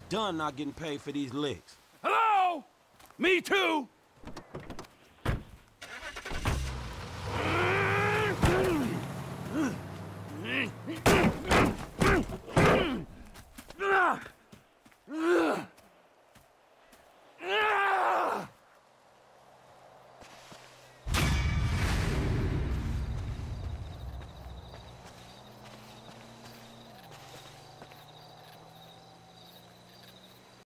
done not getting paid for these licks. Hello? Me too?